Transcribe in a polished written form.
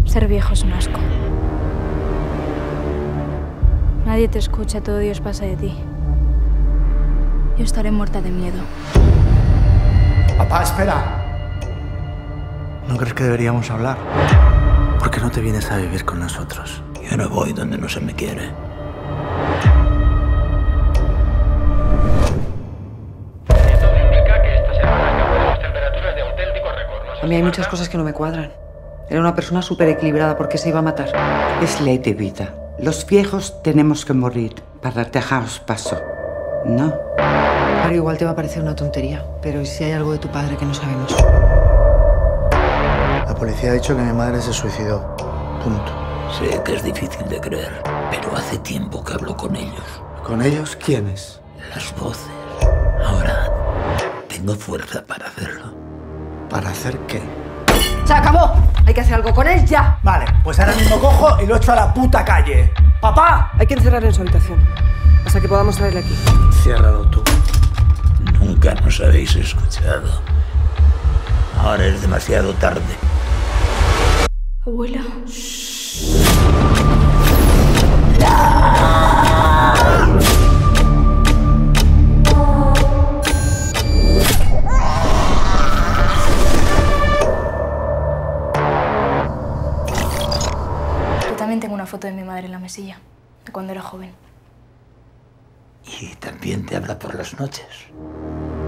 Ser viejo es un asco. Nadie te escucha, todo Dios pasa de ti. Yo estaré muerta de miedo. Papá, espera. ¿No crees que deberíamos hablar? ¿Por qué no te vienes a vivir con nosotros? Yo no voy donde no se me quiere. A mí hay muchas cosas que no me cuadran. Era una persona súper equilibrada. ¿Por qué se iba a matar? Es ley de vida. Los viejos tenemos que morir para dejaros paso. ¿No? Claro, igual te va a parecer una tontería, pero ¿y si hay algo de tu padre que no sabemos? La policía ha dicho que mi madre se suicidó. Punto. Sé que es difícil de creer, pero hace tiempo que hablo con ellos. ¿Con ellos quiénes? Las voces. Ahora tengo fuerza para hacerlo. ¿Para hacer qué? ¡Se acabó! Hay que hacer algo con él ya. Vale, pues ahora mismo cojo y lo echo a la puta calle. ¡Papá! Hay que encerrarle en su habitación hasta que podamos traerle aquí. Ciérralo tú. Nunca nos habéis escuchado. Ahora es demasiado tarde. Abuela. Yo también tengo una foto de mi madre en la mesilla, de cuando era joven. Y también te habla por las noches.